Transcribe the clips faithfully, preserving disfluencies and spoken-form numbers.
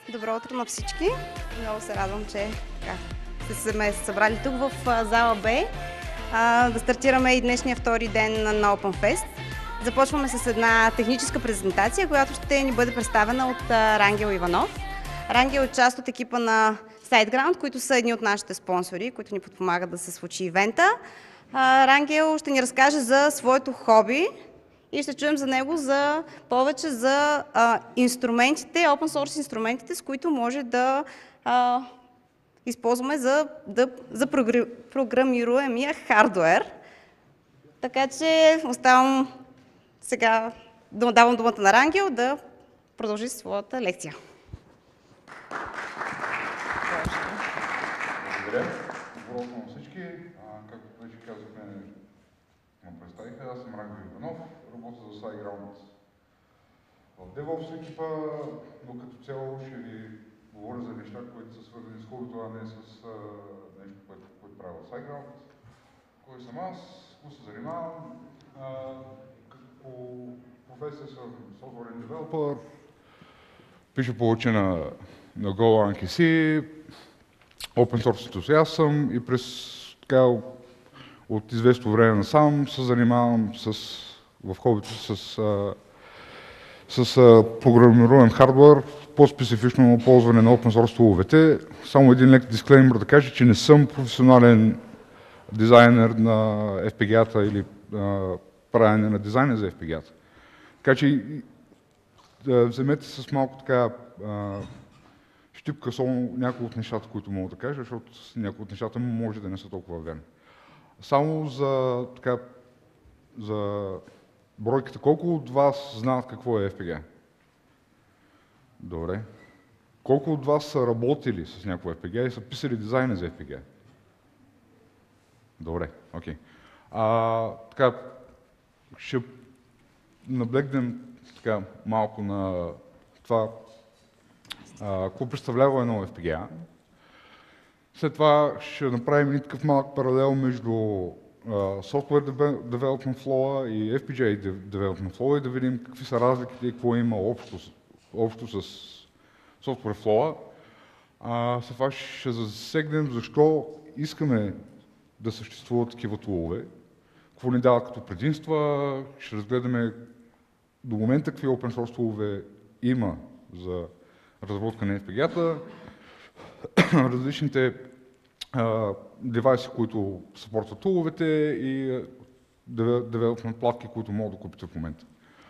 Добро утро на всички! Много се радвам, че така, сте сме се събрали тук в зала Б а, да стартираме и днешния втори ден на OpenFest. Започваме с една техническа презентация, която ще ни бъде представена от а, Рангел Иванов. Рангел е част от екипа на SiteGround, които са едни от нашите спонсори, които ни подпомагат да се случи ивента. А, Рангел ще ни разкаже за своето хоби и ще чуем за него за повече за а, инструментите, open source инструментите, с които може да а, използваме за, да, за програмируемия хардуер. Така че оставам сега, да давам думата на Рангел да продължи своята лекция. Благодаря. Добро утро на всички. Както вече казахме, ме представиха, аз съм Рангел Иванов, работя за SiteGround в DevOps екипа, но като цяло ще ви говоря за неща, които са свързани с хобито, а не с а, нещо, което, което правя в SiteGround. Кой съм аз, какво се занимавам? А, по професия съм софтуерен девелопър, пиша повече на, на Golang и C, Open Source ентусиаст съм и през така от известно време насам се занимавам с, в хобито с, с, с програмируем хардвер, по-специфично ползване на Open Source туловете. Само един лек дисклеймер да кажа, че не съм професионален дизайнер на Еф Пи Джи-та или а, правене на дизайна за Еф Пи Джи-та. Така че да вземете с малко така а, щипка само някои от нещата, които мога да кажа, защото някои от нещата може да не са толкова верни. Само за, така, за бройката, колко от вас знаят какво е Еф Пи Джи? Добре. Колко от вас са работили с някакво Еф Пи Джи и са писали дизайна за Еф Пи Джи? Добре, окей. Okay. Така, ще наблегнем така малко на това, а, какво представлява едно Еф Пи Джи. След това ще направим и такъв малък паралел между uh, Software Development Flow и Еф Пи Джи Development Flow и да видим какви са разликите и какво има общо, общо с Software Flow. Uh, след това ще засегнем защо искаме да съществуват такива тулове, какво ни дават като предимства, ще разгледаме до момента какви open source тулове има за разработка на Еф Пи Джи-та, различните а, девайси, които съпортват туловете и девелопмент платки, които могат да купите в момента.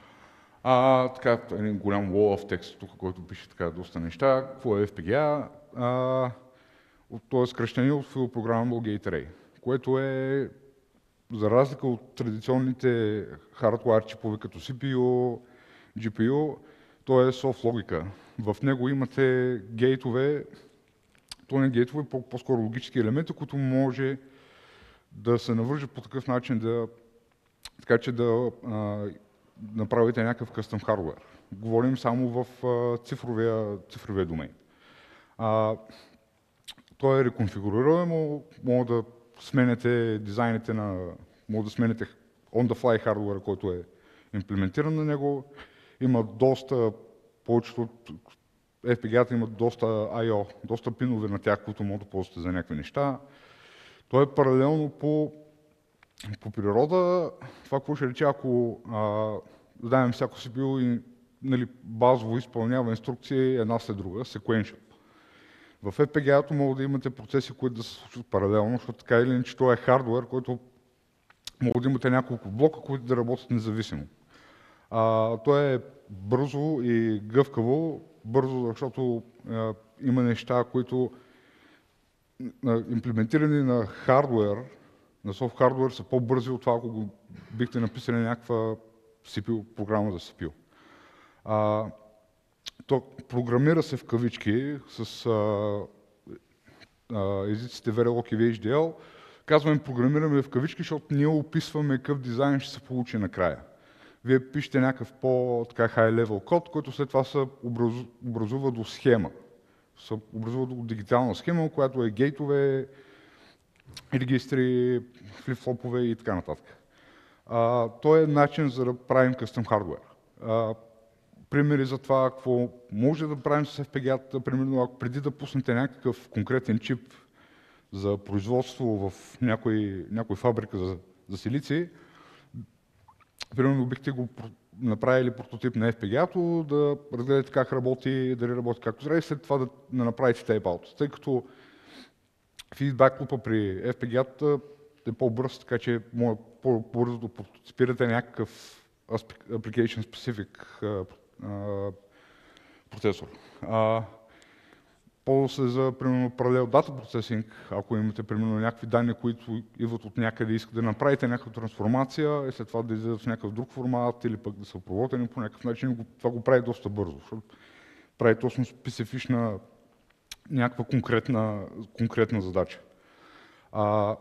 А, така, един голям wall of text тук, който пише така доста неща. Какво е Еф Пи Джи? А, то е скръщение от Field Programmable Gate Array, което е за разлика от традиционните хардуер чипове като Си Пи Ю, Джи Пи Ю, то е софт логика. В него имате гейтове, то не гейтове, по-скоро логически елементи, които може да се навържат по такъв начин, да, така че да а, направите някакъв къстъм хардуер. Говорим само в а, цифровия, цифровия домейн. А, то е реконфигурируемо, може да сменяте дизайните на, може да сменяте on-the-fly хардуера, който е имплементиран на него. Има доста, повечето от Еф Пи Джи-та имат доста Ай О, доста пинове на тях, които могат да ползвате за някакви неща. То е паралелно по, по природа. Това какво ще рече, ако а, дадем всяко Си Пи Ю и нали, базово изпълнява инструкции една след друга, sequential. В Еф Пи Джи-то могат да имате процеси, които да се случват паралелно, защото така или иначе това е хардуер, който могат да имате няколко блока, които да работят независимо. А, то е бързо и гъвкаво, бързо, защото а, има неща, които а, имплементирани на хардуер, на софт хардуер са по-бързи от това, ако го бихте написали някаква Си Пи Ю, програма за Си Пи Ю. А, То програмира се в кавички с а, а, езиците Verilog и Ви Ейч Ди Ел. Казваме програмираме в кавички, защото ние описваме какъв дизайн ще се получи накрая. Вие пишете някакъв по-high-level код, който след това се образува, образува до схема. Се образува до дигитална схема, която е гейтове, регистри, флип-флопове и така нататък. А, то е начин за да правим къстъм хардуер. примери за това, какво може да правим с Еф Пи Джи ей-та, примерно ако преди да пуснете някакъв конкретен чип за производство в някой, някой фабрика за, за силици, примерно бихте го направили прототип на Еф Пи Джи ей-то, да разгледате как работи, дали работи както трябва и след това да, да направите tape-out. Тъй като фидбак лупа при Еф Пи Джи ей-та е по-бърз, така че може по-бързо да прототипирате някакъв application specific процесор. Ползва се за, примерно, паралел дата процесинг, ако имате, примерно, някакви данни, които идват от някъде и искате да направите някаква трансформация и след това да излизат в някакъв друг формат или пък да са обработени по някакъв начин, това го прави доста бързо, защото прави точно специфична някаква конкретна, конкретна задача. А,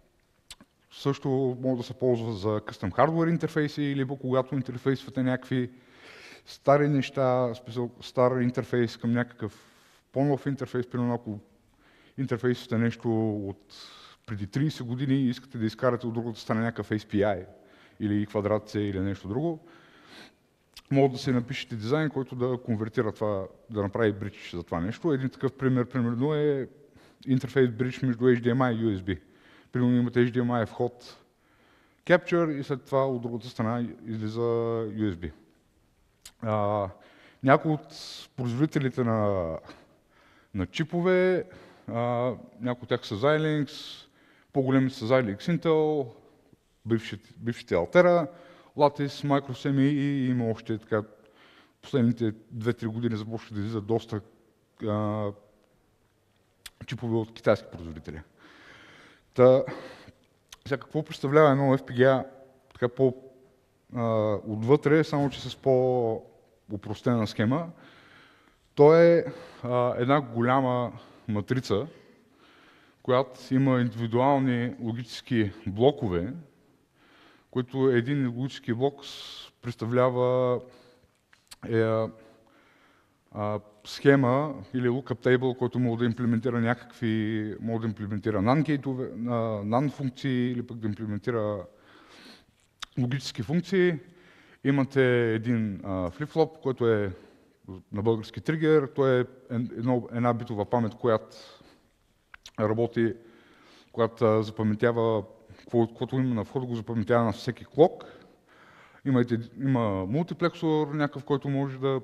също може да се ползва за custom hardware интерфейси или когато интерфейсвате някакви стари неща, стар интерфейс към някакъв по-нов интерфейс, примерно ако интерфейсвате нещо от преди трийсет години и искате да изкарате от другата страна някакъв Ес Пи Ай или квадрат С или нещо друго, може да се напишете дизайн, който да конвертира това, да направи бридж за това нещо. Един такъв пример, примерно е интерфейс бридж между Ейч Ди Ем Ай и Ю Ес Би. Примерно имате Ейч Ди Ем Ай вход Capture и след това от другата страна излиза Ю Ес Би. А, някои от производителите на, на чипове, а, някои от тях са Xilinx, по-големи са Xilinx Intel, бившите, бившите Altera, Lattice, Microsemi и има още така последните две-три години започва да излизат доста а, чипове от китайски производители. Та, сега какво представлява едно Еф Пи Джи Ей така по а, отвътре, само че с по-опростена схема? То е а, една голяма матрица, която има индивидуални логически блокове, които един логически блок представлява е, а, схема или lookup table, който може да имплементира някакви, може да имплементира NAND-гейтове, NAND функции или пък да имплементира логически функции. Имате един флип-флоп, който е на български тригер. Той е едно, една битова памет, която работи, която запаметява каквото има на входа, го запаметява на всеки клок. Имате, има мултиплексор, някакъв, който може да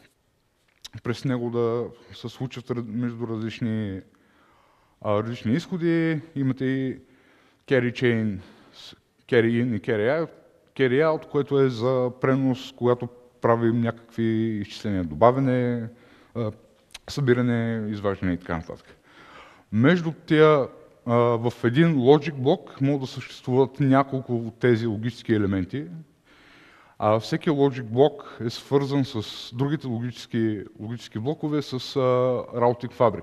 през него да се случат между различни, а, различни изходи. Имате и carry chain, carry in и carry out, carry out, което е за пренос, когато правим някакви изчисления, добавяне, а, събиране, изваждане и така нататък. Между тия в един logic блок могат да съществуват няколко от тези логически елементи, а всеки logic блок е свързан с другите логически, логически блокове с routing фабрик.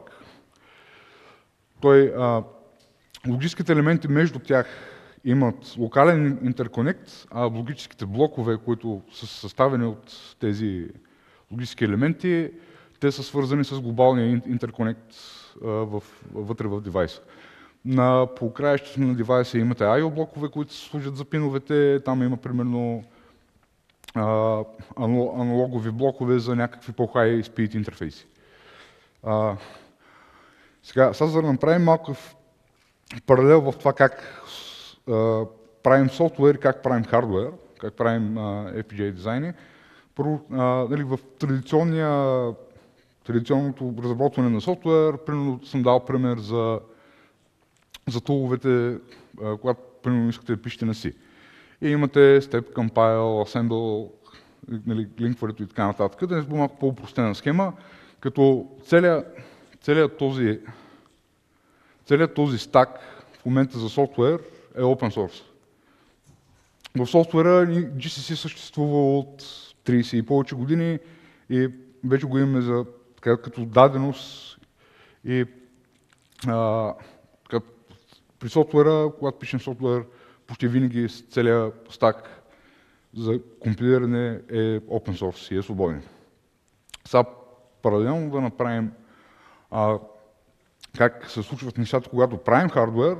Той, а, логическите елементи между тях имат локален интерконект, а логическите блокове, които са съставени от тези логически елементи, те са свързани с глобалния интерконект вътре в девайса. На покраището на девайса имате Ай О блокове, които служат за пиновете. Там има примерно а, аналогови блокове за някакви по-high speed интерфейси. А, сега, сега за да направим малко паралел в това как а, правим софтуер и как правим хардуер, как правим а, Еф Пи Джи Ей дизайни. Първо, а, нали, в традиционния, традиционното разработване на софтуер, примерно съм дал пример за за туловете, когато примерно искате да пишете на C. И имате Step, Compile, Assemble, нали, линкването и така нататък. Да не бъде малко по-упростена схема, като целият, целият, този, целият този стак в момента за софтуер е open source. В софтуера Джи Си Си съществува от трийсет и повече години и вече го имаме за, така, като даденост и а, при софтуера, когато пишем софтуер, почти винаги целият стак за компилиране е open source и е свободен. Сега паралелно да направим а, как се случват нещата, когато правим хардуер,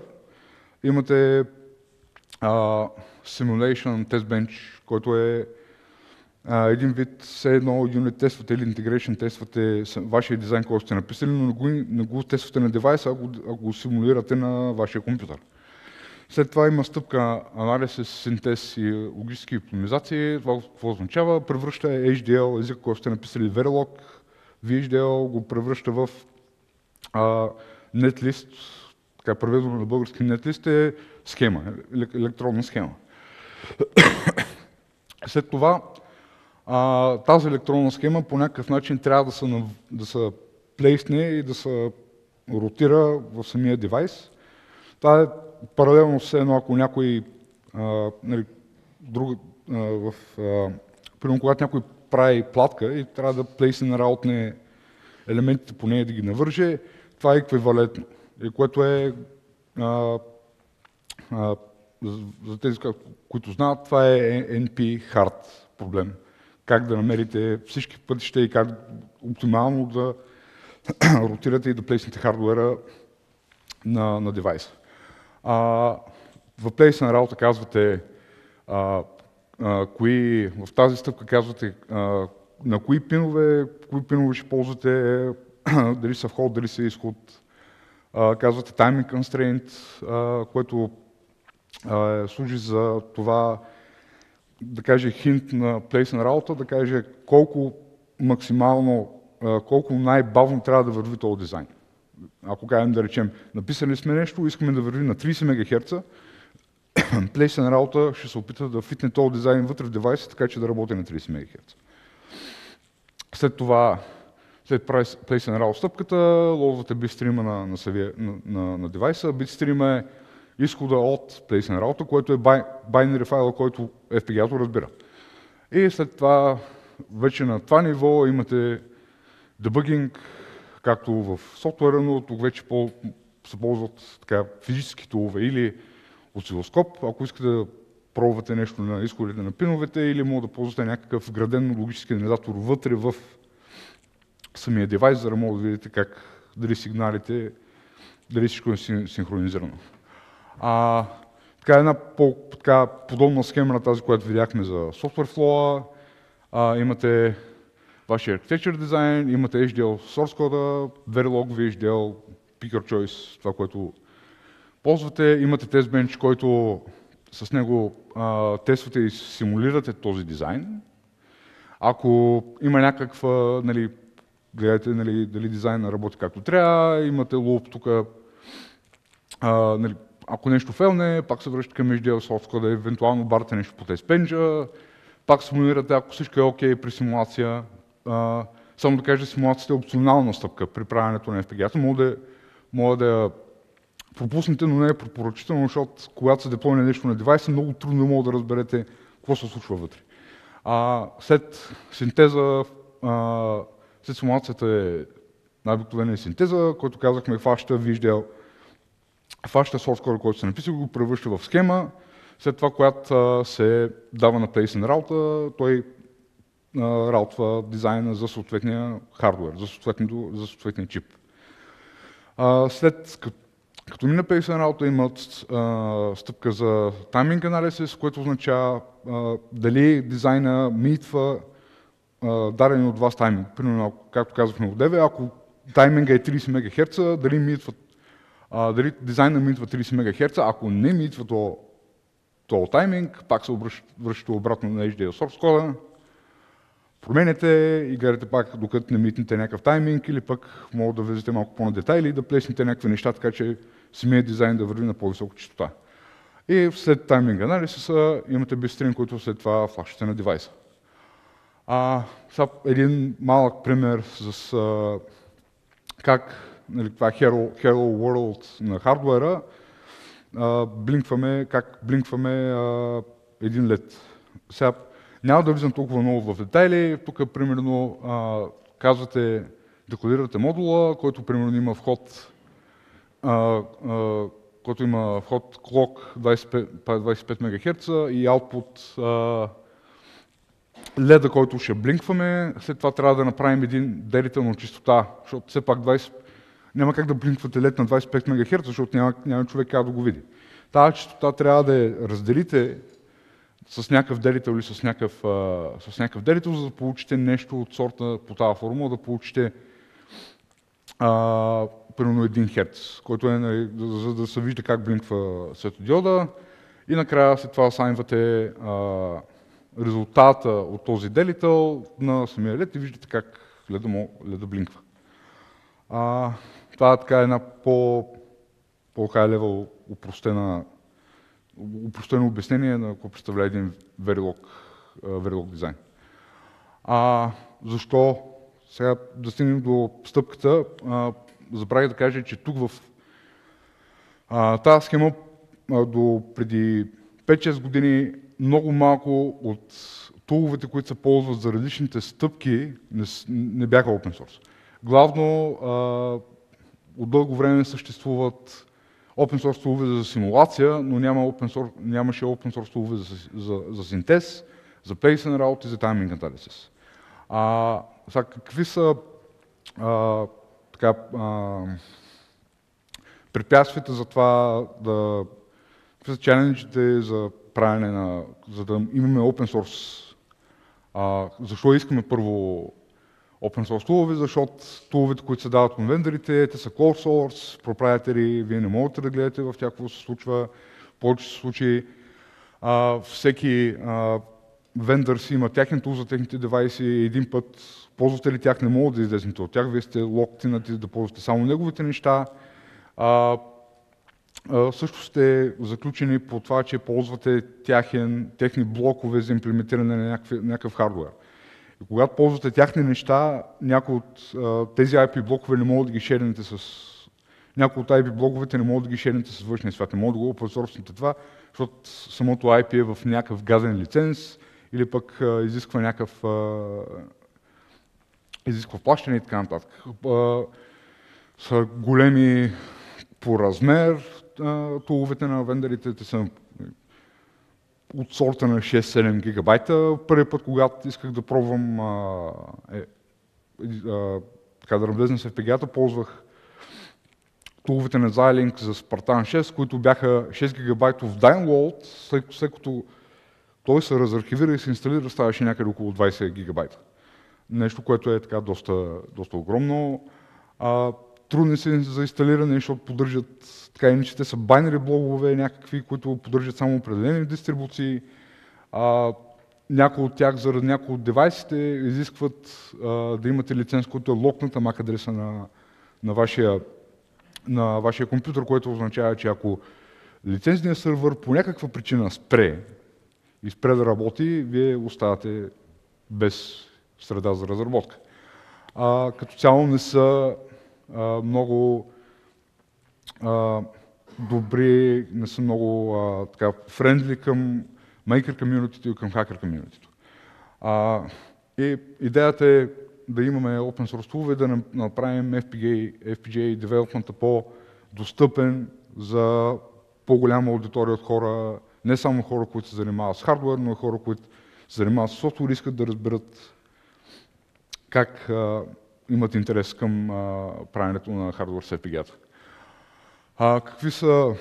имате а, Simulation Test Bench, който е а, един вид все едно юнит тествате или integration тествате вашия дизайн, който сте написали, но не го, не го тествате на девайса, а го, а го симулирате на вашия компютър. След това има стъпка анализ, синтез и логически оптимизации. Това какво означава? Превръща Ейч Ди Ел, език, който сте написали Verilog, ви Ейч Ди Ел го превръща в а, нетлист, така преведено на български нетлист е схема, електронна схема. След това а, тази електронна схема по някакъв начин трябва да се, да се плейсне и да се ротира в самия девайс. Това е паралелно с едно, ако някой а, нали, друг, а, в, а, примерно, когато някой прави платка и трябва да плейсне на раутне елементите по нея да ги навърже, това е еквивалентно, което е а, а, за тези, които знаят, това е Ен Пи Hard проблем. Как да намерите всички пътища и как оптимално да ротирате и да плейснете хардуера на, на девайса. А, в плейса на работа казвате а, а, кои, в тази стъпка казвате а, на кои пинове, кои пинове ще ползвате, дали са вход, дали са изход. А, казвате timing constraint, а, което а, служи за това да каже хинт на плейса на работа, да каже колко максимално, а, колко най-бавно трябва да върви този дизайн. Ако кажем да речем, написали сме нещо, искаме да върви на трийсет мегахерца, плейса на работа ще се опита да фитне този дизайн вътре в девайса, така че да работи на трийсет мегахерца. След това, след плейса на работа стъпката, лоудвате битстрима на, на, на, на, на девайса. Битстрима е изхода от плейса на работа, което е binary файла, който Еф Пи Джи-то разбира. И след това, вече на това ниво имате дебъгинг, както в софтуера, но тук вече по, се ползват така, физически тулове или осцилоскоп, ако искате да пробвате нещо на изходите на пиновете, или може да ползвате някакъв вграден логически анализатор вътре в самия девайс, за да може да видите как, дали сигналите, дали всичко е синхронизирано. А, така една по, така, подобна схема на тази, която видяхме за SoftwareFlow. А, имате вашия architecture дизайн, имате Ейч Ди Ел source кода, Verilog, ви Ейч Ди Ел, Picker Choice, това, което ползвате. Имате TestBench, който с него а, тествате и симулирате този дизайн. Ако има някаква, нали, гледате нали, дали дизайна работи както трябва, имате луп тук, нали, ако нещо фейлне, пак се връщате към Ейч Ди Ел source кода, евентуално барате нещо по TestBench, пак симулирате, ако всичко е окей при симулация. Uh, само да кажа, симулацията е опционална стъпка при правенето на Еф Пи Джи-то. Може да, може да я пропуснете, но не е препоръчително, защото когато се деплойне нещо на девайса, много трудно може да разберете какво се случва вътре. Uh, след синтеза, uh, след симулацията е най-обикновена синтеза, който казахме фаща ви Ейч Ди Ел, фаща source code, който се написа, го превръща в схема. След това, когато uh, се дава на place на работа, той раутва дизайна за съответния хардуер, за, за съответния чип. А, след като, като мина плейса на работа имат а, стъпка за тайминг анализис, което означава а, дали дизайна митва даден от вас тайминг. Примерно, както казахме от деве, ако тайминга е трийсет мегахерца, дали, митва, а, дали дизайна митва трийсет мегахерца, ако не митва то, то тайминг, пак се връща обратно на Ейч Ди Ел source кода, променяте и гледате пак, докато не митнете някакъв тайминг, или пък може да влезете малко по-на детайли и да плеснете някакви неща, така че самият дизайн да върви на по-висока честота. И след тайминг анализиса имате битстрим, който след това флашите на девайса. А, сега един малък пример с а, как, нали, това е Hello, Hello World на хардуера, а, блинкваме, как блинкваме а, един лед. Сега, няма да влизам толкова много в детайли. Тук, примерно, а, казвате, декодирате модула, който, примерно, има вход, а, а, който има вход clock двайсет и пет мегахерца и output а, леда, който ще блинкваме. След това трябва да направим един делител на чистота, защото все пак двайсет, няма как да блинквате лед на двайсет и пет мегахерца, защото няма, няма човек как да го види. Тази чистота трябва да я разделите с някакъв делител или с някакъв, а, с някакъв делител, за да получите нещо от сорта по тази формула, да получите а, примерно един херц, който е, нали, за да се вижда как блинква светодиода, и накрая след това сайнвате а, резултата от този делител на самия лед и виждате как леда, му, леда блинква. А, това е така една по, по-хай левел упростена, упростено обяснение на какво представлява един Verilog, Verilog дизайн. А, защо? Сега да стигнем до стъпката. А, забравих да кажа, че тук в а, тази схема а, до преди пет-шест години много малко от туловете, които се ползват за различните стъпки, не, не бяха open source. Главно а, от дълго време съществуват open source тулове за симулация, но няма open source, нямаше open source тулове за, за, за синтез, за place and route и за timing analysis. А, сега, какви са а, така, а, препятствията за това да... Какви са чаленджите за правене на... за да имаме open source? А, защо искаме първо open source тулове? Защото туловете, които се дават от вендорите, те са closed source, проприетари, вие не можете да гледате в тях какво се случва. В повечето случаи а, всеки а, вендор си има тяхен тул за техните девайси, един път ползвате ли тях, не могат да излезнете от тях, вие сте локтинати да ползвате само неговите неща. А, а, също сте заключени по това, че ползвате тяхен, техни блокове за имплементиране на някакъв, някакъв хардуер. И когато ползвате тяхни неща, някои от а, тези ай пи блокове не могат да ги шернете с... Някои от ай пи блоковете не могат да ги шернете с външния свят, не могат да го open source-нете това, защото самото ай пи е в някакъв газен лиценз или пък а, изисква някакъв а, изисква плащане и така нататък. А, са големи по размер а, туловете на вендорите, те са от сорта на шест-седем гигабайта. Първият път, когато исках да пробвам а, е, а, така да навлезна в еф пи джи-ата, ползвах туловете на Xilinx за Spartan шест, които бяха шест гигабайтов download, след, след като той се разархивира и се инсталира, ставаше някъде около двайсет гигабайта. Нещо, което е така доста, доста огромно. А, трудни са за инсталиране, защото поддържат, така иначе те са байнери блогове, някакви, които поддържат само определени дистрибуции. А, някои от тях, заради някои от девайсите, изискват а, да имате лиценз, който е локнат ама адреса на, на, вашия, на вашия компютър, което означава, че ако лицензният сървър по някаква причина спре и спре да работи, вие оставате без среда за разработка. А, като цяло не са а, много а, добри, не са много а, така френдли към maker community и към hacker community. А, и идеята е да имаме open source тулове, да направим еф пи джи, еф пи джи development по-достъпен за по-голяма аудитория от хора, не само хора, които се занимават с хардуер, но и хора, които се занимават с софтуер и искат да разберат как а, имат интерес към а, правенето на хардуер с еф пи джи-ата. А, какви са,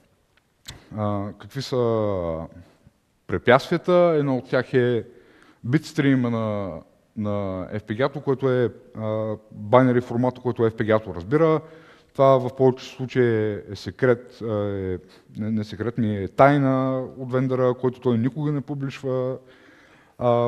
а, какви са препятствията? Едно от тях е битстрима на, на еф пи джи-ато, което е байнери формата, който еф пи джи-ато разбира. Това в повечето случаи е секрет, е, не, не секрет, ми е тайна от вендора, който той никога не публишва. А,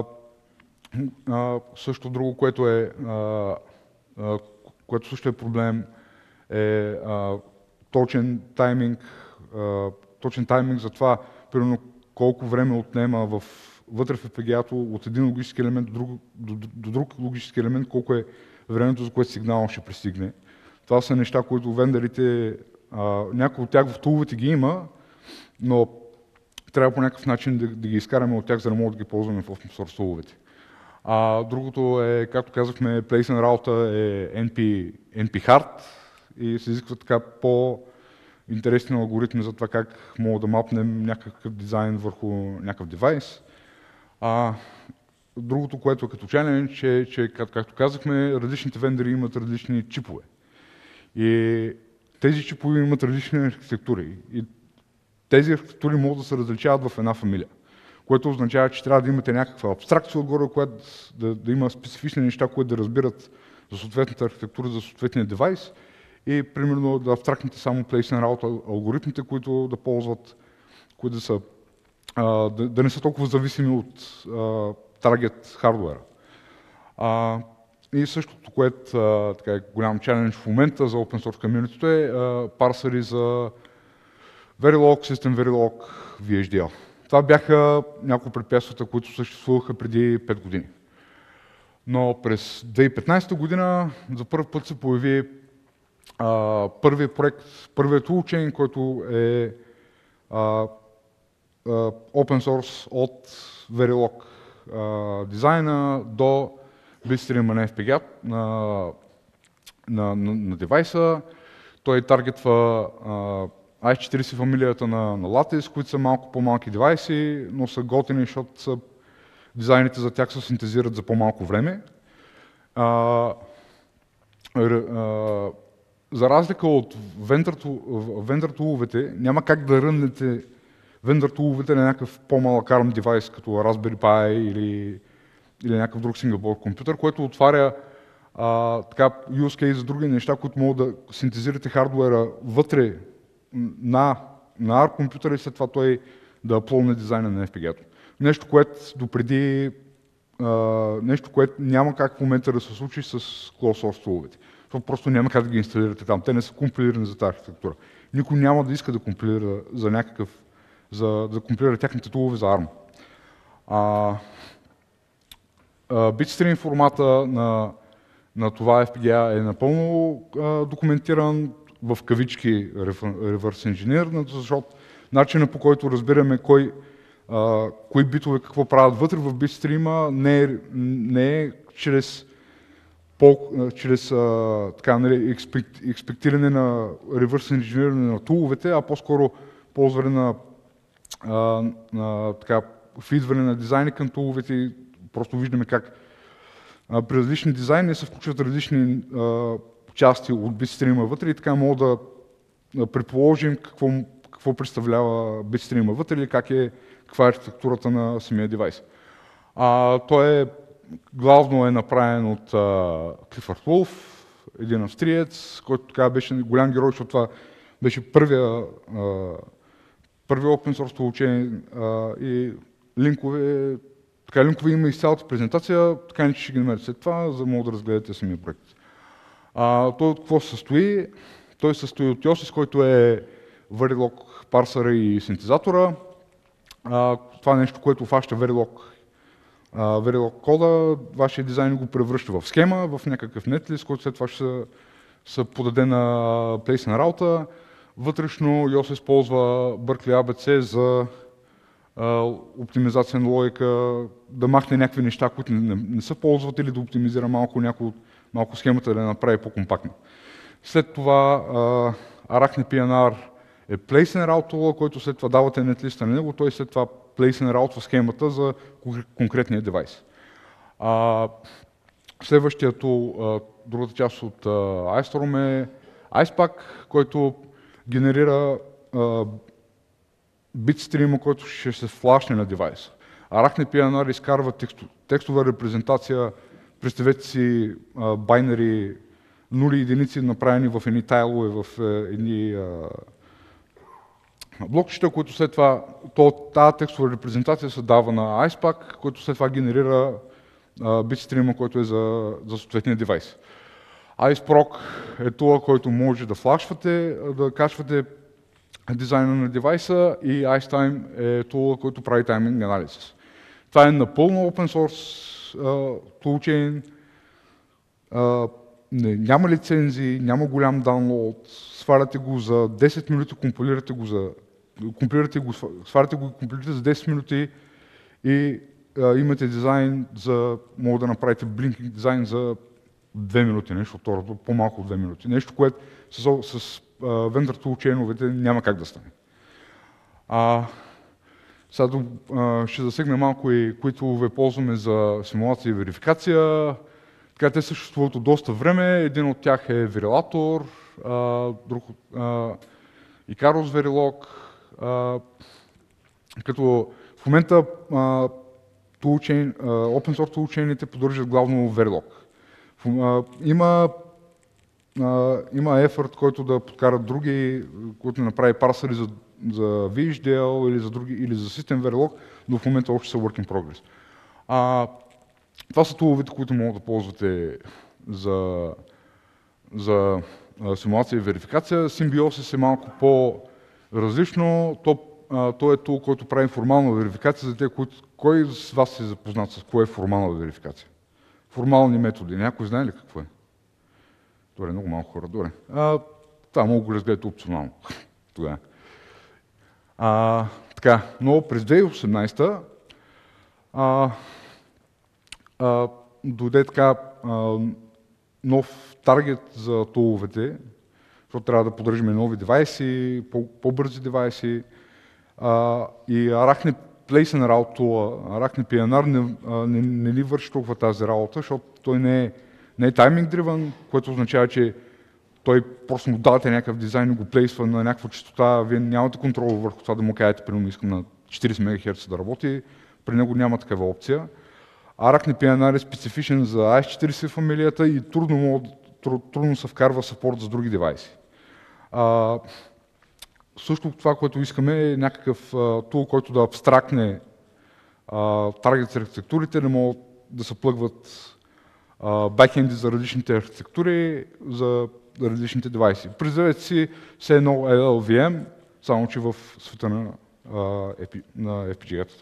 а, също друго, което е, а, а, което също е проблем, е а, точен тайминг, а, точен тайминг за това, примерно колко време отнема в, вътре в еф пи джи-ато от един логически елемент до друг, до, до друг логически елемент, колко е времето, за което сигнал ще пристигне. Това са неща, които вендорите, а, някои от тях в туловете ги има, но трябва по някакъв начин да, да ги изкараме от тях, за да могат да ги ползваме в open source туловете. А, другото е, както казахме, Place and Route е ен пи, ен пи Hard и се изисква така по-интересни алгоритми за това как мога да мапнем някакъв дизайн върху някакъв девайс. А, другото, което е като чалендж, е, че, как, както казахме, различните вендори имат различни чипове. И тези чипове имат различни архитектури. И тези архитектури могат да се различават в една фамилия, което означава, че трябва да имате някаква абстракция отгоре, която да, да има специфични неща, които да разбират за съответната архитектура, за съответния девайс и примерно да абстрактните само place and route алгоритмите, които да ползват, които да, са, а, да, да не са толкова зависими от а, таргет хардуера. А, и същото, което а, така е голям чалендж в момента за open source community е а, парсери за Verilog, System Verilog, ви ейч ди ел. Това бяха няколко препятствията, които съществуваха преди пет години. Но през две хиляди и петнадесета година за първ път се появи а, първият проект, първият toolchain, който е а, а, open source от Verilog а, дизайна до Bitstream на еф пи джи ей на, на, на, на девайса. Той таргетва ай ес четиридесет фамилията на, на Lattice, които са малко по-малки девайси, но са готини, защото са, дизайните за тях се синтезират за по-малко време. А, а, за разлика от вендор туловете, няма как да ръннете вендор туловете на някакъв по-малък арм девайс, като Raspberry Pi или, или някакъв друг синглборд компютър, което отваря а, така use case за други неща, които могат да синтезирате хардуера вътре на, на ARM компютъра и след това той да аплодне дизайна на еф пи джи ей-то. Нещо, което допреди Uh, нещо, което няма как в момента да се случи с closed source туловете. Това просто няма как да ги инсталирате там. Те не са компилирани за тази архитектура. Никой няма да иска да компилира за някакъв, за да компилира тяхните тулове за ARM. Uh, uh, Bitstream формата на, на това еф пи джи ей е напълно uh, документиран, в кавички reverse engineer, защото начинът, по който разбираме кой Uh, кои битове какво правят вътре в Bitstream не е, не е чрез, по, чрез uh, така, нали, експект, експектиране на реверс инженериране на туловете, а по-скоро ползване на, uh, на така, фидване на дизайни към туловете и просто виждаме как uh, при различни дизайни се включват различни uh, части от Bitstream вътре и така мога да, да предположим какво, какво представлява Bitstream вътре или как е каква е архитектурата на самия девайс. А, той е, главно е направен от Клифърд Вулф, един австриец, който така беше голям герой, защото това беше първия, а, първия open source toolchain и линкове, така линкове има и с цялата презентация, така не че ще ги намерите след това, за да могат да разгледате самия проект. А, той от какво се състои? Той се състои от Yosis, който е Verilog парсера и синтезатора. Uh, това е нещо, което фаща Verilog, uh, Verilog кода, вашия дизайн го превръща в схема, в някакъв netlist, който след това ще се, се подаде на place на роута. Вътрешно Yosis използва Berkeley ей би си за uh, оптимизация на логика, да махне някакви неща, които не, не, не са ползват или да оптимизира малко, няколко, малко схемата да я направи по-компактна. След това uh, Arachne пи ен ар е place and route tool, който след това давате нетлиста на него, той след това place and route в схемата за конкретния девайс. А, следващия tool, другата част от uh, iStorm е IcePack, който генерира uh, битстрима, който ще се флашне на девайса. Arachne пи ен ар изкарва тексту, текстова репрезентация, представете си uh, байнари нули и единици, направени в едни тайлове, в uh, едни uh, блокчета, които след това, тази текстова репрезентация се дава на IcePack, който след това генерира битстрима, който е за, за съответния девайс. IceProc е това, който може да флашвате, да качвате дизайна на девайса и IceTime е това, който прави тайминг анализис. Това е напълно open source uh, toolchain, uh, не, няма лицензии, няма голям даунлоад, сваляте го за десет минути, компилирате го за компилирате го, сваляте го и компилирате за десет минути и а, имате дизайн за, мога да направите блинкинг дизайн за две минути, нещо второто, по-малко от две минути. Нещо, което с, с вендор тулчейновете няма как да стане. А, сега а, ще засегна малко и които ви ползваме за симулация и верификация. Така, те съществуват от доста време. Един от тях е Verilator, а, друг а, Icarus Verilog. А, като в момента а, toolchain, а, open source toolchain-ите поддържат главно Verilog. А, има, а, има effort, който да подкарат други, които направи парсери за, за ви ейч ди ел или за, други, или за System Verilog, но в момента още са work in progress. А, това са туловете, които могат да ползвате за, за а, симулация и верификация. Symbiosis е малко по-различно. То, а, то е тул, който прави формална верификация за те, които... Кой с вас се е запознат с кое е формална верификация? Формални методи. Някой знае ли какво е? Добре, много малко хора. Добре. А, това мога го разгледате опционално. Тогава. А, така, но през две хиляди и осемнадесета а, а, дойде така а, нов таргет за туловете, защото трябва да поддържаме нови девайси, по-бързи девайси. А, и Arachne Place and Route тула, Arachne пи ен ар не, не, не ли върши толкова тази работа, защото той не е, не е timing driven, което означава, че той просто му давате някакъв дизайн и го плейсва на някаква частота, вие нямате контрол върху това да му кажете, примерно искам на четиридесет мегахерца да работи, при него няма такава опция. Arachne пи ен ар е специфичен за ай ес четиридесет фамилията и трудно, трудно се вкарва съпорт за други девайси. А, също това, което искаме е някакъв тул, който да абстрактне таргет архитектурите, да могат да се плъгват бекенди за различните архитектури, за различните девайси. Представете си все едно ел ел ви ем, само че в света на, на еф пи джи-етата.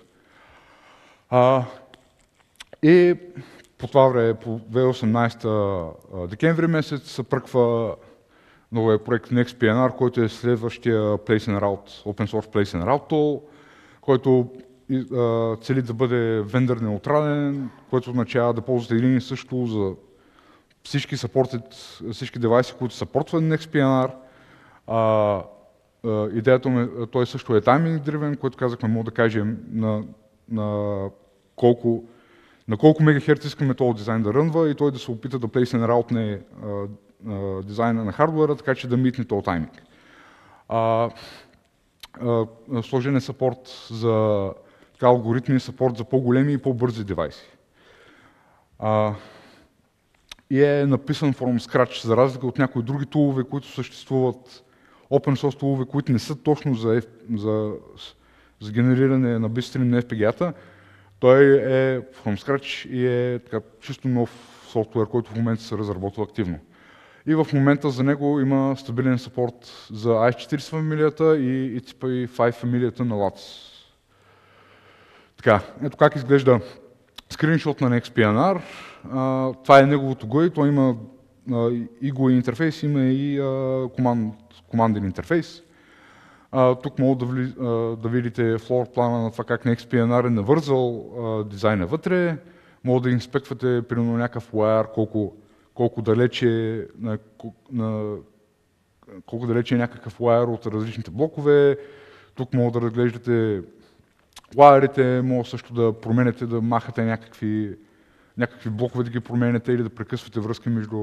И по това време, по две хиляди и осемнадесета декември месец, се пръква новия проект Next пи ен ар, който е следващия Place and Route, Open Source Place and Route Tool, който а, цели да бъде вендор неутрален, което означава да ползвате един и също за всички, всички девайси, които съпортват Next пи ен ар. А, а, идеята му, той също е timing driven, което казахме, мога да кажем на, на колко на колко мегахерц искаме този дизайн да рънва и той да се опита да place and route не дизайна на хардуера, така че да митне този тайминг. А, а, сложен е съпорт за така, алгоритми, съпорт за по-големи и по-бързи девайси. А, и е написан from scratch, за разлика от някои други тулове, които съществуват, open source тулове, които не са точно за, за, за генериране на бистрим на еф пи джи-ата. Той е from scratch и е така, чисто нов софтуер, който в момента се разработва активно. И в момента за него има стабилен съпорт за ай ес четиридесет фамилията и и си пи пет фамилията на Lattice. Така, ето как изглежда скриншот на Next пи ен ар. А, това е неговото джи ю ай, той има а, и джи ю ай интерфейс, има и а, команд, команден интерфейс. А, тук мога да, вли, а, да видите флор плана на това как Next пи ен ар е навързал а, дизайна вътре. Мога да инспектвате примерно някакъв wire, колко, колко далече на, на, колко далече е някакъв wire от различните блокове. Тук мога да разглеждате wire-ите, мога също да променяте, да махате някакви, някакви блокове, да ги променяте или да прекъсвате връзки между,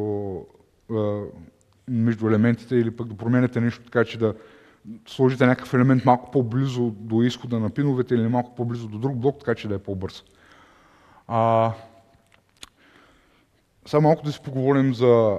между елементите или пък да променяте нещо така, че да сложите някакъв елемент малко по-близо до изхода на пиновете или малко по-близо до друг блок, така че да е по-бърз. А, сега малко да си поговорим за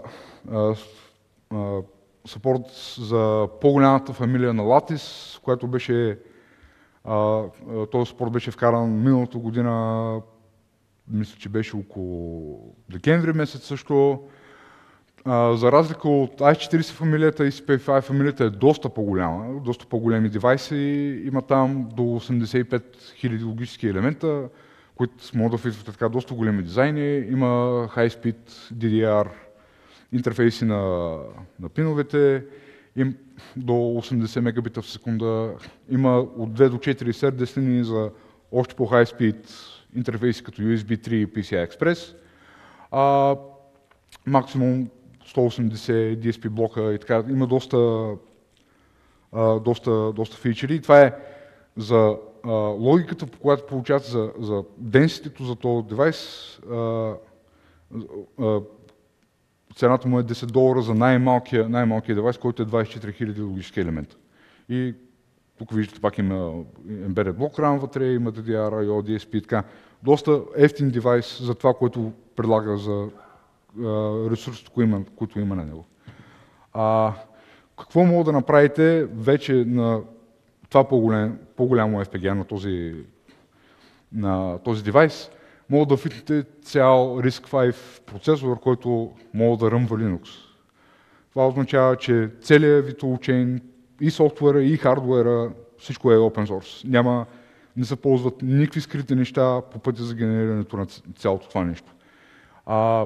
съпорт за по-голямата фамилия на Lattice, която беше, а, този съпорт беше вкаран миналата година, мисля, че беше около декември месец също. А, за разлика от ай ес четиридесет фамилията, и си пи пет фамилията е доста по-голяма, доста по-големи девайси, има там до осемдесет и пет хиляди логически елемента, които могат да фитват така доста големи дизайни. Има High Speed ди ди ар интерфейси на, на пиновете, им до осемдесет мегабита в секунда. Има от две до четири сердес линии за още по High Speed интерфейси като ю ес би три и пи си ай Express. А, максимум сто и осемдесет ди ес пи блока и така. Има доста, а, доста, доста фичери. Това е за а, логиката, по която получавате за, за денситето за този девайс. А, а, цената му е десет долара за най-малкия, най-малкия девайс, който е двадесет и четири хиляди логически елемента. И Тук виждате пак има Embedded Block RAM вътре, има ди ди ар, ай о, ди ес пи и така. Доста ефтин девайс за това, което предлага за ресурсите, които има, които има на него. А, какво мога да направите вече на това по-голям, по-голямо еф пи джи на този, на този девайс? Мога да фитнете цял риск пет процесор, който мога да ръмва Linux. Това означава, че целият ви toolchain, и софтуера, и хардуера, всичко е open source. Няма, не се ползват никакви скрити неща по пътя за генерирането на цялото това нещо. А,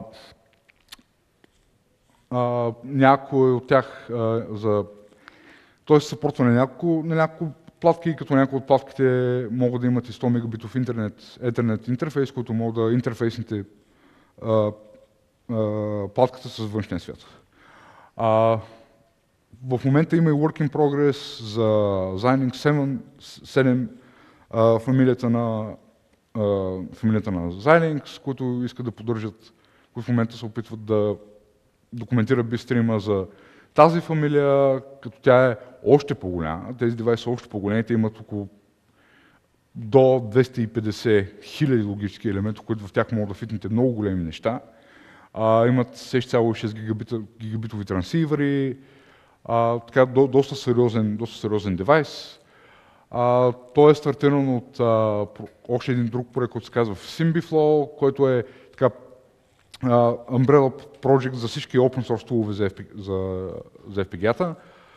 а, някой от тях а, за... Тоест съпортва на няколко, на няколко платки, като някои от платките могат да имат и сто мегабитов интернет, Ethernet интерфейс, който могат да интерфейсните а, а, платката с външния свят. А, в момента има и work in progress за Xilinx седем, а, фамилията на, а, фамилията на Xilinx, които искат да поддържат, които в момента се опитват да документират бистрима за тази фамилия, като тя е още по-голяма. Тези девайси са още по-големи, те имат около до двеста и петдесет хиляди логически елементи, които в тях могат да фитнете много големи неща. А, имат шест цяло и шест гигабитови трансивери, а, така до, доста, сериозен, доста сериозен девайс. А, той е стартиран от а, още един друг проект, който се казва SymbiFlow, който е така Uh, Umbrella Project за всички open source тулове за, за, за еф пи джи-та.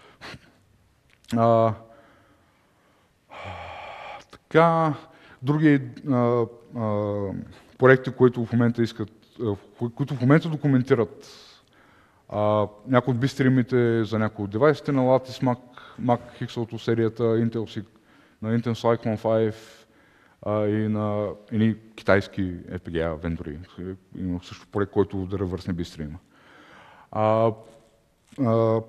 Uh, така, други uh, uh, проекти, които в момента искат, uh, които в момента документират uh, някои от бистримите за някои от девайсите на Lattice, Mac, Mac Hexel серията, Intel, на Intel Cyclone пет, Uh, и на едни китайски еф пи джи вендори. Има също проект, който да ревърсне бистрима. Uh, uh,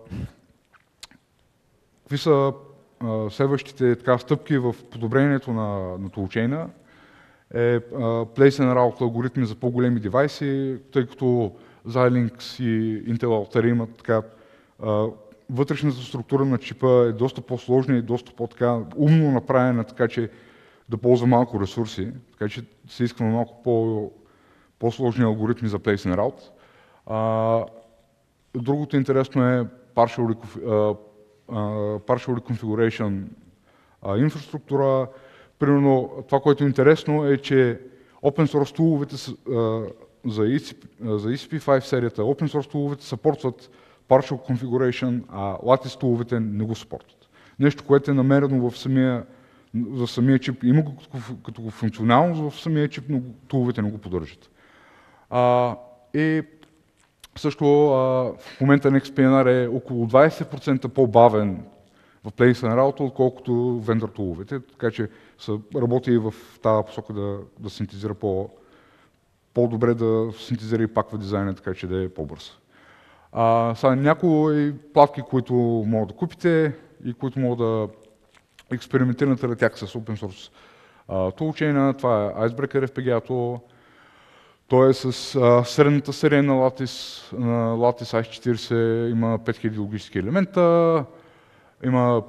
какви са uh, следващите така, стъпки в подобрението на, на toolchain? Е uh, Place and Route алгоритми за по-големи девайси, тъй като Xilinx и Intel Altera имат така, uh, вътрешната структура на чипа е доста по-сложна и доста по-така умно направена, така че да ползва малко ресурси, така че се иска малко по, по-сложни алгоритми за Place and Route. А, другото интересно е partial, uh, uh, partial Reconfiguration uh, инфраструктура. Примерно, това, което е интересно е, че open source туловете uh, за и си пи, uh, за и си пи пет серията, open source туловете съпортват partial configuration, а Lattice туловете не го съпортват. Нещо, което е намерено в самия за самия чип. Има го като, като функционалност в самия чип, но туловете не го поддържат. А, и също а, в момента NextPNR е около двадесет процента по-бавен в Place and Route, отколкото вендор туловете, така че са, работи и в тази посока да, да синтезира по, по-добре да синтезира и паква дизайна, така че да е по-бърз. А, са някои платки, които могат да купите и които могат да експериментирате на тях с open source uh, toolchain. Това е Icebreaker еф пи джи-то. Той е с uh, средната серия на Lattice, на Lattice ай четиридесет, има пет хиляди логически елемента, има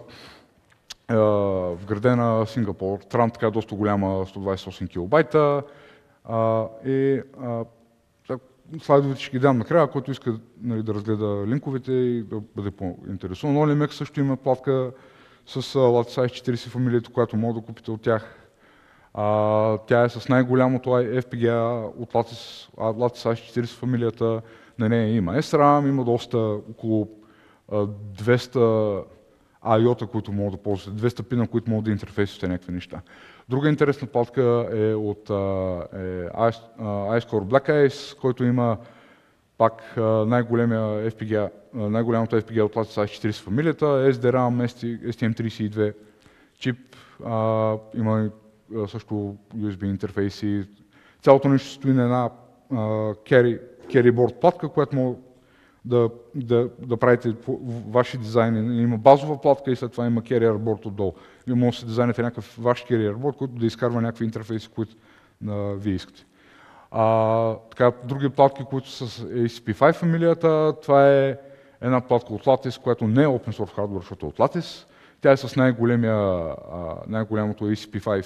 uh, вградена Singapore Tran, така доста голяма, сто двадесет и осем килобайта. Uh, и uh, слайдовете ще ги дам накрая, който иска, нали, да разгледа линковете и да бъде по-интересуван. Olimec също има платка с Lattice ай четиридесет фамилията, която може да купите от тях. А, тя е с най-голямото еф пи джи от Lattice, Lattice ай четиридесет фамилията. На нея има ес рам, има доста, около а, двеста ай о-та, които могат да ползвате, двеста пина, които могат да интерфейсвате някакви неща. Друга интересна платка е от а, е iScore Black-Ice, който има пак най-големия еф пи джи, най-голямото еф пи джи от Lattice ай четиридесет фамилията, ес ди рам, ес ти ем тридесет и две чип, а, има също ю ес би интерфейси. Цялото нещо стои на една carry, carry board платка, която може да, да, да правите ваши дизайни. Има базова платка и след това има carrier board отдолу. Вие може да се дизайнете някакъв ваш carrier board, който да изкарва някакви интерфейси, които а, вие искате. А, така, други платки, които са с ей си пи пет фамилията, това е една платка от Lattice, която не е open source hardware, защото е от Lattice. Тя е с най-големия, най-голямото ей си пи пет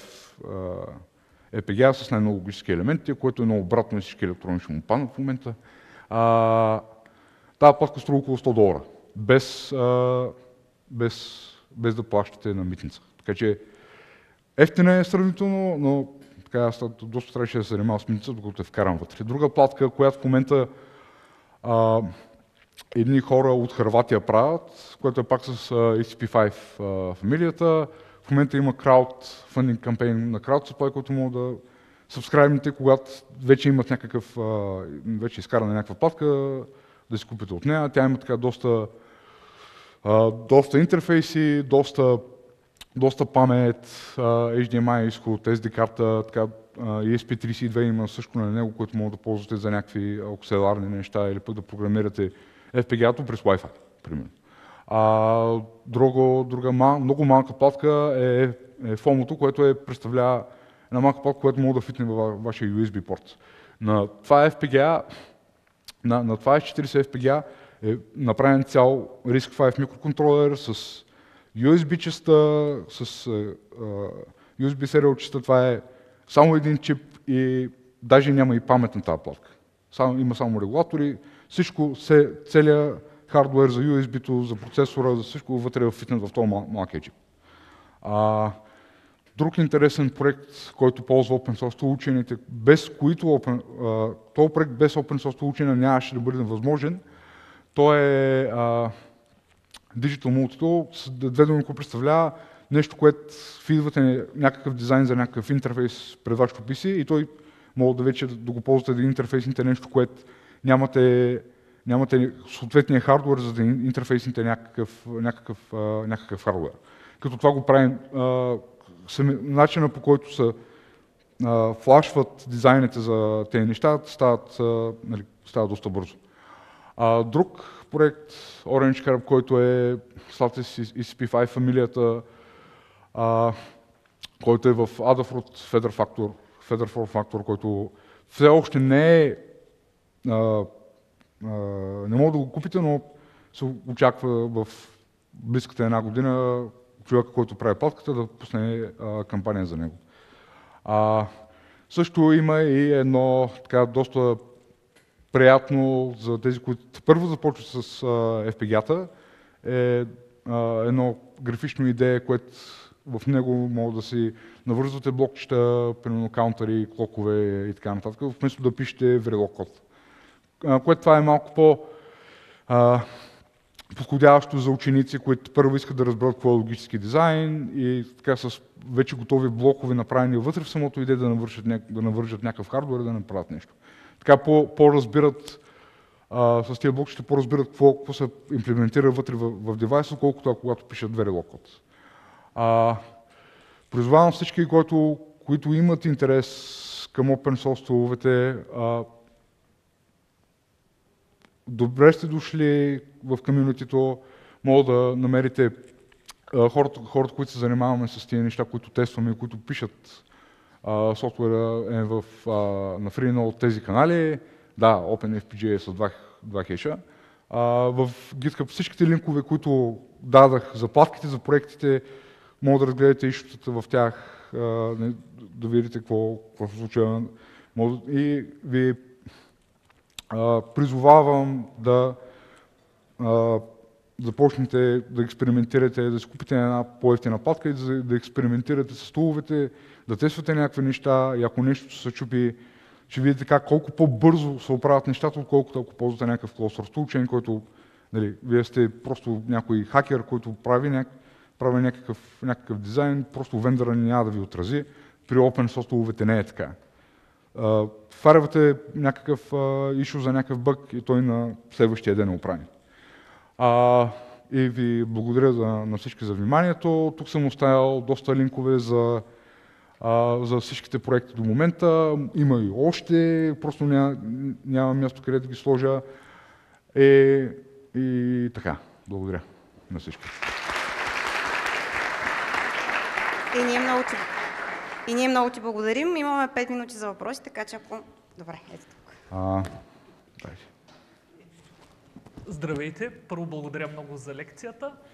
ей пи джи, с най-много логически елементи, което е наобратно на всички електрони ще му паднат в момента. А, тази платка струва около сто долара, без, а, без, без да плащате на митница. Така че ефтина е сравнително, но така, аз доста трябваше да се занимавам с митница, докато те вкарам вътре. Друга платка, която в момента а, едни хора от Хърватия правят, което е пак с ей си пи пет а, фамилията. В момента има краудфандинг кампейн на CrowdSupply, който могат да сабскрайбнете, когато вече имат някакъв, а, вече изкарана някаква платка, да си купите от нея. Тя има така доста, а, доста интерфейси, доста, доста памет, а, ейч ди ем ай изход, ес ди карта, така, и ес пи трийсет и две има също на него, което може да ползвате за някакви акселарни неща или пък да програмирате еф пи джи-то през Wi-Fi, примерно. А, друго, друга мал, много малка платка е, е фомото, което е, представлява една малка платка, която може да фитне във вашия ю ес би порт. На това еф пи джи, на, на това ес четирийсет еф пи джи е направен цял риск пет микроконтролер с ю ес би частта, с uh, ю ес би serial частта. Това е само един чип и даже няма и памет на тази платка. Само, има само регулатори. Всичко, целият хардуер за ю ес би-то, за процесора, за всичко вътре е фитнет в този мал, малкия чип. А, друг интересен проект, който ползва open source учените, без които open, а, този проект без open source учене нямаше да бъде възможен. Той е а, Digital Multitool. Две думи, което представлява нещо, което фидвате някакъв дизайн за някакъв интерфейс пред вашето пи си и той може да вече да го ползвате да интерфейсните нещо, което нямате, нямате съответния хардуер, за да интерфейсните някакъв, някакъв, а, някакъв хардуер. Като това го правим, а, сами, начина по който се а, флашват дизайните за тези неща, стават, а, нали, стават доста бързо. А, друг проект, Orange Carb, който е с ей си пи пет фамилията, а, който е в Adafruit Feather Factor, Feather Form Factor, който все още не е а, а, не мога да го купите, но се очаква в близката една година човека, който прави платката, да пусне а, кампания за него. А, също има и едно така доста приятно за тези, които първо започват с а, еф пи джи-та, е а, едно графично идея, което в него могат да си навързвате блокчета, примерно каунтери, клокове и така нататък, вместо да пишете Verilog код. Което това е малко по а, подходящо за ученици, които първо искат да разберат какво е логически дизайн и така с вече готови блокове, направени вътре в самото идея да навържат, да навържат някакъв хардуер, да направят нещо. Така по-разбират, по с тези блокчета по-разбират какво, какво се имплементира вътре в, в девайса, колкото когато пишат Verilog код. А, Призвавам всички, които, които имат интерес към open source туловете, добре сте дошли в комюнитито, може да намерите а, хората, хората, които се занимаваме с тези неща, които тестваме и които пишат а, софтуера е в, а, на FreeNode от тези канали. Да, OpenFPG е с два, два хеша. А, в GitHub всичките линкове, които дадах за платките, за проектите, може да разгледате ищутата в тях, а, да видите какво, какво се случва. И ви а, призовавам да а, започнете да експериментирате, да си купите една по-евтина платка и да, да експериментирате с туловете, да тествате някакви неща и ако нещо се чупи, ще видите как колко по-бързо се оправят нещата, отколкото ако ползвате някакъв closed source toolchain, който нали, вие сте просто някой хакер, който прави, няк... прави някакъв, някакъв дизайн, просто вендора няма да ви отрази. При open source туловете не е така. Uh, фарвате някакъв uh, issue за някакъв бъг и той на следващия ден е оправен. Uh, и ви благодаря за, на всички за вниманието. Тук съм оставил доста линкове за, uh, за всичките проекти до момента. Има и още, просто няма, няма място къде да ги сложа. И, и така, благодаря на всички. И ние много ти, и ние много ти благодарим. Имаме пет минути за въпроси, така че ако... Добре, ето тук. А, Здравейте! Първо благодаря много за лекцията.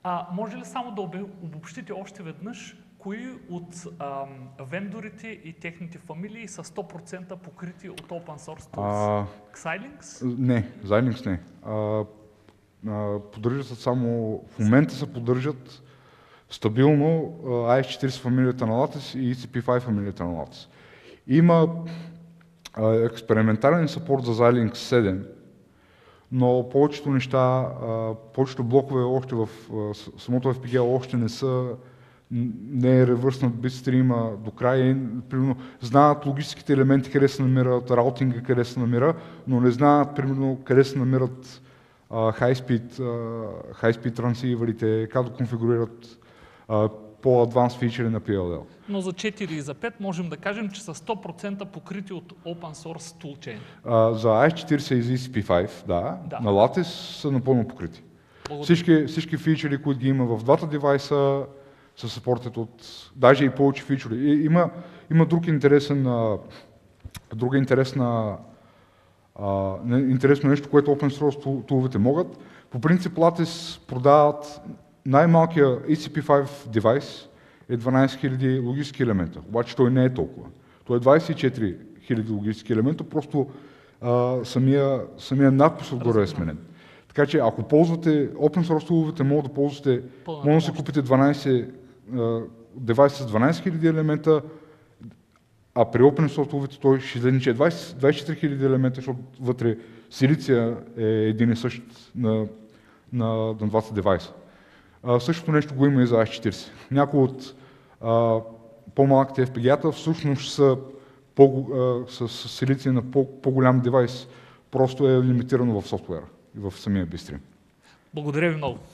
А може ли само да обобщите още веднъж, кои от ам, вендорите и техните фамилии са сто процента покрити от Open Source Tools? Xilinx? Не, Xilinx не. А, а, поддържат се само, в момента се поддържат стабилно ай ес четирийсет фамилията на Lattice и и си пи пет фамилията на Lattice. Има а, експериментален съпорт за Xilinx седем, но повечето неща, а, повечето блокове още в а, самото еф пи джи ей още не са, не е ревърснат битстрима до края. Примерно, знаят логическите елементи къде се намират, раутинга къде се намира, но не знаят примерно къде се намират uh, high-speed, uh, high-speed трансиверите, как да конфигурират uh, по-адванс фичери на пи ел ел. Но за четири и за пет можем да кажем, че са сто процента покрити от Open Source Toolchain. Uh, за ай ес четирийсет и за и си пи пет, да, да. на Lattice са напълно покрити. Всички, всички фичери, които ги има в двата девайса, се съпортят от даже и повече фичери. И, има, има друг интересен, а, друга интересна, а, интересно нещо, което Open Source туловете могат. По принцип Lattice продават най-малкия и си пи пет девайс е дванадесет хиляди логически елемента, обаче той не е толкова. Той е двадесет и четири хиляди логически елемента, просто а, самия, самия надпис отгоре е сменен. Така че ако ползвате Open Source туловете, може да ползвате, може да си купите дванадесет девайса с дванадесет хиляди елемента, а при Open Source туловете той ще излезе, че е двадесет и четири хиляди елемента, защото вътре силиция е един и същ на, на, на двата девайса. А, същото нещо го има и за ай ес четирийсет. Някои от а, по-малките еф пи джи-ата всъщност са по, а, с, с силиция на по, по-голям девайс, просто е лимитирано в софтуера и в самия бистрим. Благодаря ви много.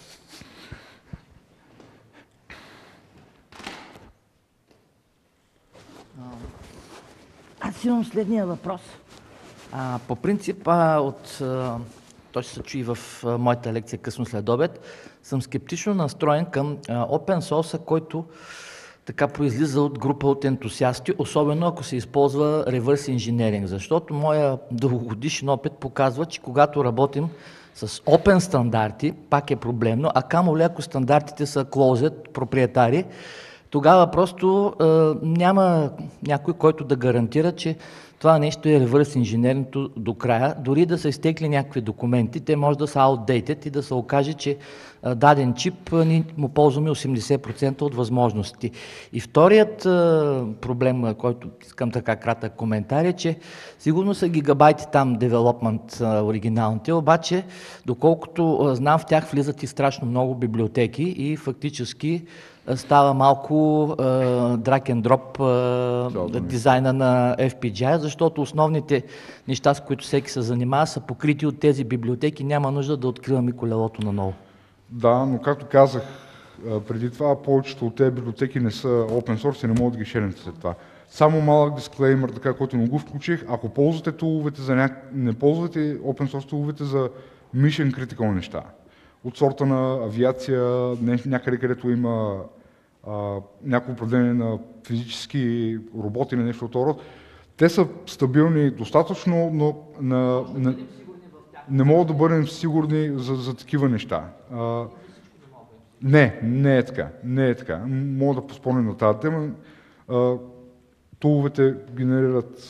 Аз имам следния въпрос. А, по принцип, а, от, а, той ще се чуи в а, моята лекция късно след обед, съм скептично настроен към а, Open Source, който така произлиза от група от ентусиасти, особено ако се използва реверс инженеринг, защото моя дългогодишен опит показва, че когато работим с Open стандарти, пак е проблемно, а камо ли ако стандартите са closed, проприетари, тогава просто е, няма някой, който да гарантира, че това нещо е реверс инженеринг до края. Дори да са изтекли някакви документи, те може да са outdated и да се окаже, че е, даден чип е, ние му ползваме осемдесет процента от възможности. И вторият е, проблем, който искам така кратък коментар е, че сигурно са гигабайти там девелопмент оригиналните, обаче доколкото е, знам, в тях влизат и страшно много библиотеки и фактически става малко drag and drop дизайна на еф пи джи ей, защото основните неща, с които всеки се занимава, са покрити от тези библиотеки, няма нужда да откриваме колелото наново. Да, но както казах преди това, повечето от тези библиотеки не са open source и не могат да ги шерим след това. Само малък дисклеймер, така, който не го включих, ако ползвате туловете за няк... не ползвате open source туловете за mission critical неща. От сорта на авиация, някъде където има Uh, някакво управление на физически роботи или нещо от това род. Те са стабилни достатъчно, но на, на, не могат да бъдем сигурни за, за такива неща. Uh, не, не е така. Не е така. Мога да поспомням на тази тема. Uh, туловете генерират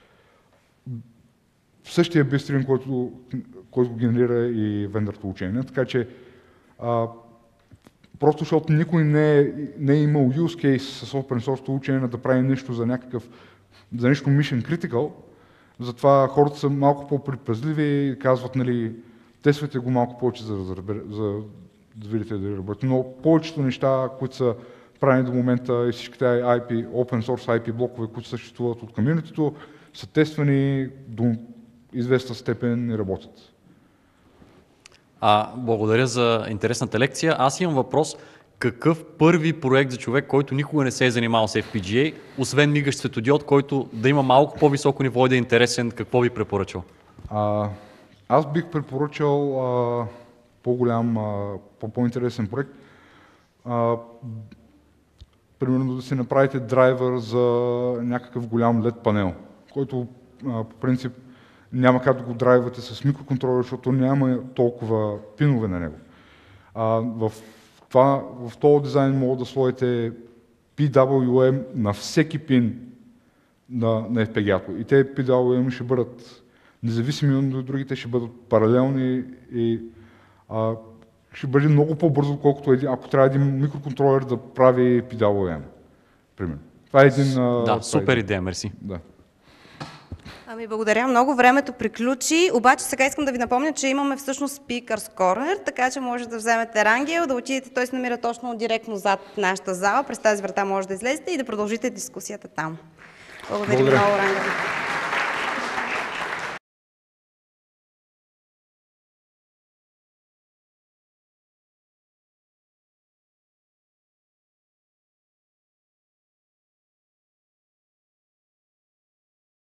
същия бистрим, който, който генерира и вендор toolchain. Така че uh, просто защото никой не е, не е имал use case с open source toolchain да прави нещо за някакъв, за нещо mission critical, затова хората са малко по-предпазливи и казват, нали, тествайте го малко повече, за да, за да видите дали работи. Но повечето неща, които са правени до момента и всичките ай пи, open source ай пи блокове, които съществуват от комьюнитито, са тествани до известна степен и работят. А, благодаря за интересната лекция. Аз имам въпрос. Какъв първи проект за човек, който никога не се е занимавал с еф пи джи ей, освен мигащ светодиод, който да има малко по-високо ниво и да е интересен, какво би препоръчал? А, аз бих препоръчал а, по-голям, а, по-интересен проект. А, примерно да си направите драйвер за някакъв голям лед панел, който а, по принцип няма как да го драйвате с микроконтролер, защото няма толкова пинове на него. А, в това, в този дизайн могат да сложите пи дабъл ю ем на всеки пин на, на еф пи джи ей-то. И те пи дабъл ю ем ще бъдат независими от другите, ще бъдат паралелни и а, ще бъде много по-бързо, отколкото един, ако трябва един микроконтролер да прави пи дабъл ю ем. Примерно. Това е един... Да, супер идея, мерси. Да. Ами благодаря много, времето приключи, обаче сега искам да ви напомня, че имаме всъщност Speakers Corner, така че може да вземете Рангел, да отидете, той се намира точно директно зад нашата зала, през тази врата може да излезете и да продължите дискусията там. Благодаря, благодаря. много, Рангел.